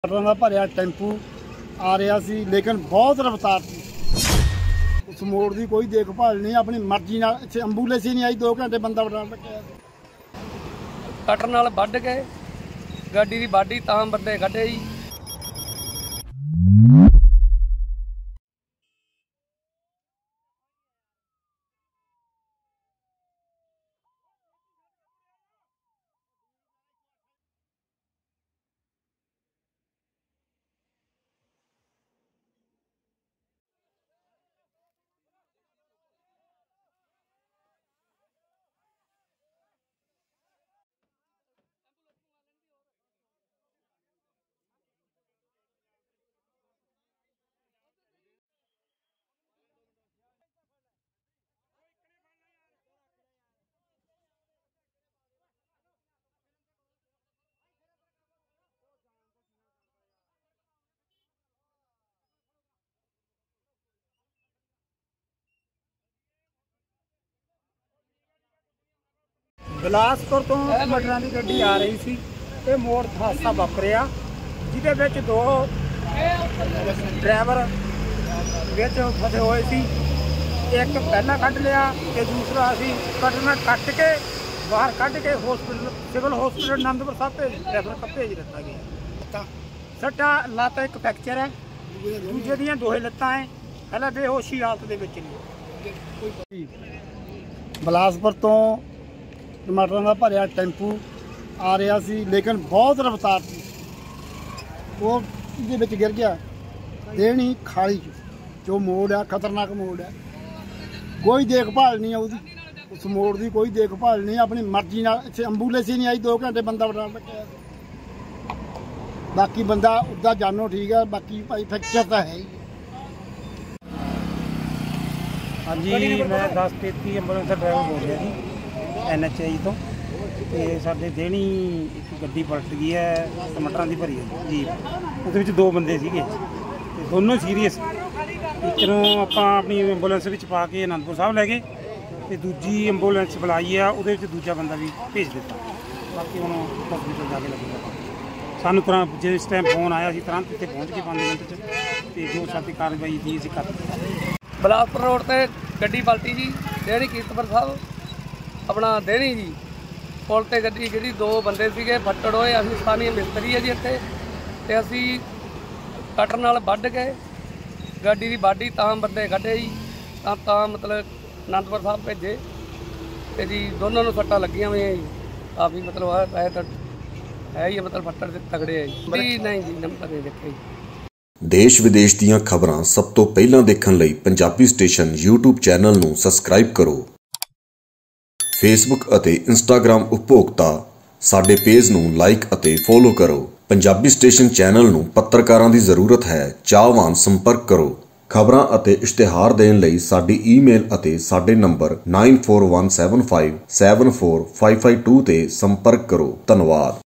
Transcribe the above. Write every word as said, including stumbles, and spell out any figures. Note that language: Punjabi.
ਟਰੈਕਟਰਾਂ ਦਾ ਭਰਿਆ ਟੈਂਪੂ ਆ ਰਿਹਾ ਸੀ, ਲੇਕਿਨ ਬਹੁਤ ਰਫ਼ਤਾਰ ਸੀ। ਉਸ ਮੋੜ ਦੀ ਕੋਈ ਦੇਖਭਾਲ ਨਹੀਂ, ਆਪਣੀ ਮਰਜ਼ੀ ਨਾਲ। ਇੱਥੇ ਐਂਬੂਲੈਂਸ ਹੀ ਨਹੀਂ ਆਈ, ਦੋ ਘੰਟੇ ਬੰਦਾ ਬਿਠਾ ਰੱਖਿਆ। ਕਟਰ ਨਾਲ ਵੱਢ ਕੇ ਗੱਡੀ ਦੀ ਬਾਡੀ ਤਾਂ ਬੰਦੇ ਕੱਢੇ ਜੀ। ਬਿਲਾਸਪੁਰ ਤੋਂ ਮਟਰਾਂ ਦੀ ਗੱਡੀ ਆ ਰਹੀ ਸੀ, ਇਹ ਮੋੜ ਹਾਦਸਾ ਵਾਪਰਿਆ, ਜਿਹਦੇ ਵਿੱਚ ਦੋ ਡਰਾਈਵਰ ਵਿੱਚ ਫਸੇ ਹੋਏ ਸੀ। ਇੱਕ ਪਹਿਲਾਂ ਕੱਢ ਲਿਆ ਤੇ ਦੂਸਰਾ ਅਸੀਂ ਕੱਢਣਾ ਕੱਟ ਕੇ ਬਾਹਰ ਕੱਢ ਕੇ hospital civil hospital Anandpur Sahib ਭੇਜ ਰੈਫਰ ਭੇਜ ਦਿੱਤਾ ਗਿਆ। ਸੱਟਾਂ ਲੱਤ ਇੱਕ ਫ੍ਰੈਕਚਰ ਹੈ, ਦੂਜੇ ਦੀਆਂ ਦੋਹੇ ਲੱਤਾਂ ਹੈ, ਪਹਿਲਾਂ ਬੇਹੋਸ਼ੀ ਹਾਲਤ ਦੇ ਵਿੱਚ ਨੇ। ਬਿਲਾਸਪੁਰ ਤੋਂ ਟਮਾਟਰਾਂ ਦਾ ਭਰਿਆ ਟੈਂਪੂ ਆ ਰਿਹਾ ਸੀ, ਲੇਕਿਨ ਬਹੁਤ ਰਫ਼ਤਾਰ ਸੀ। ਉਹ ਇਹਦੇ ਵਿੱਚ ਗਿਰ ਗਿਆ, ਦੇਣੀ ਖਾਲੀ 'ਚ ਜੋ ਮੋੜ ਆ, ਖਤਰਨਾਕ ਮੋੜ ਹੈ। ਕੋਈ ਦੇਖਭਾਲ ਨਹੀਂ ਉਹਦੀ, ਉਸ ਮੋੜ ਦੀ ਕੋਈ ਦੇਖਭਾਲ ਨਹੀਂ, ਆਪਣੀ ਮਰਜ਼ੀ ਨਾਲ। ਇੱਥੇ ਐਂਬੂਲੈਂਸ ਹੀ ਨਹੀਂ ਆਈ, ਦੋ ਘੰਟੇ ਬੰਦਾ ਬਿਠਾ ਰੱਖਿਆ। ਬਾਕੀ ਬੰਦਾ ਉੱਦਾਂ ਜਾਨੋਂ ਠੀਕ ਹੈ, ਬਾਕੀ ਭਾਈ ਫ੍ਰੈਕਚਰ ਤਾਂ ਹੈ ਹੀ। ਹਾਂਜੀ, ਮੈਂ ਦਸ ਤੇਤੀ ਐਂਬੂਲੈਂਸ ਦਾ ਡਰਾਈਵਰ ਬੋਲ ਰਿਹਾ ਜੀ, ਐਨ ਐਚ ਆਈ ਤੋਂ। ਅਤੇ ਸਾਡੇ ਦੇਣੀ ਇੱਕ ਗੱਡੀ ਪਲਟ ਗਈ ਹੈ, ਟਮਾਟਰਾਂ ਦੀ ਭਰੀ ਹੈ ਜੀ। ਉਹਦੇ ਵਿੱਚ ਦੋ ਬੰਦੇ ਸੀਗੇ ਅਤੇ ਦੋਨੋਂ ਸੀਰੀਅਸ। ਇੱਕ ਨੂੰ ਆਪਾਂ ਆਪਣੀ ਐਂਬੂਲੈਂਸ ਵਿੱਚ ਪਾ ਕੇ ਅਨੰਦਪੁਰ ਸਾਹਿਬ ਲੈ ਗਏ, ਅਤੇ ਦੂਜੀ ਐਂਬੂਲੈਂਸ ਬੁਲਾਈ ਆ, ਉਹਦੇ ਵਿੱਚ ਦੂਜਾ ਬੰਦਾ ਵੀ ਭੇਜ ਦਿੱਤਾ। ਬਾਕੀ ਹੁਣ ਹਸਪੀਟਲ ਜਾ ਕੇ ਲੱਗੇਗਾ। ਸਾਨੂੰ ਤੁਰੰਤ ਜਿਸ ਟਾਈਮ ਫੋਨ ਆਇਆ, ਅਸੀਂ ਤੁਰੰਤ ਇੱਥੇ ਪਹੁੰਚ ਗਏ ਪੰਜ ਮਿੰਟ 'ਚ, ਅਤੇ ਜੋ ਸਾਡੀ ਕਾਰਵਾਈ ਦੀ ਅਸੀਂ ਕਰ ਦਿੱਤੀ। ਬਿਲਾਸਪੁਰ ਰੋਡ 'ਤੇ ਗੱਡੀ ਪਲਟੀ ਜੀ, ਦੇਣੀ ਕੀਰਤਪੁਰ ਸਾਹਿਬ ਆਪਣਾ ਦੇਣੀ ਜੀ। ਪੁਲ 'ਤੇ ਗੱਡੀ ਜਿਹੜੀ ਦੋ ਬੰਦੇ ਸੀਗੇ ਫੱਟੜ ਹੋਏ। ਅਸੀਂ ਸਥਾਨੀ ਮਿਸਤਰੀ ਹੈ ਜੀ ਇੱਥੇ, ਅਤੇ ਅਸੀਂ ਕਟਰ ਨਾਲ ਵੱਢ ਕੇ ਗੱਡੀ ਦੀ ਬਾਡੀ ਤਾਂ ਬੰਦੇ ਕੱਢੇ ਜੀ, ਤਾਂ ਤਾਂ ਮਤਲਬ ਅਨੰਦਪੁਰ ਸਾਹਿਬ ਭੇਜੇ। ਅਤੇ ਜੀ ਦੋਨਾਂ ਨੂੰ ਸੱਟਾਂ ਲੱਗੀਆਂ ਹੋਈਆਂ ਜੀ, ਕਾਫੀ ਮਤਲਬ ਹੈ ਤਾਂ ਹੈ ਹੀ ਮਤਲਬ ਫੱਟੜ ਦੇ ਤਗੜੇ ਹੈ ਜੀ। ਨਹੀਂ ਜੀ, ਨੰਬਰ ਨਹੀਂ ਦੇਖੇ ਜੀ। ਦੇਸ਼ ਵਿਦੇਸ਼ ਦੀਆਂ ਖਬਰਾਂ ਸਭ ਤੋਂ ਪਹਿਲਾਂ ਦੇਖਣ ਲਈ ਪੰਜਾਬੀ ਸਟੇਸ਼ਨ ਯੂਟਿਊਬ ਚੈਨਲ ਨੂੰ ਸਬਸਕ੍ਰਾਈਬ ਕਰੋ। ਫੇਸਬੁੱਕ ਅਤੇ ਇੰਸਟਾਗ੍ਰਾਮ ਉਪਭੋਗਤਾ ਸਾਡੇ ਪੇਜ ਨੂੰ ਲਾਈਕ ਅਤੇ ਫੋਲੋ ਕਰੋ। ਪੰਜਾਬੀ ਸਟੇਸ਼ਨ ਚੈਨਲ ਨੂੰ ਪੱਤਰਕਾਰਾਂ ਦੀ ਜ਼ਰੂਰਤ ਹੈ, ਚਾਹਵਾਨ ਸੰਪਰਕ ਕਰੋ। ਖਬਰਾਂ ਅਤੇ ਇਸ਼ਤਿਹਾਰ ਦੇਣ ਲਈ ਸਾਡੀ ਈਮੇਲ ਅਤੇ ਸਾਡੇ number nine four one seven five seven four five five two ਤੇ ਸੰਪਰਕ ਕਰੋ। ਧੰਨਵਾਦ।